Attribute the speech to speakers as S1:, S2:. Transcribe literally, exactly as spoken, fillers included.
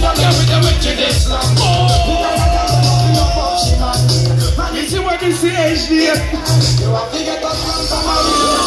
S1: Yeah, with the wickedest love.
S2: You see what you see, H D?
S1: You have to get us from somewhere.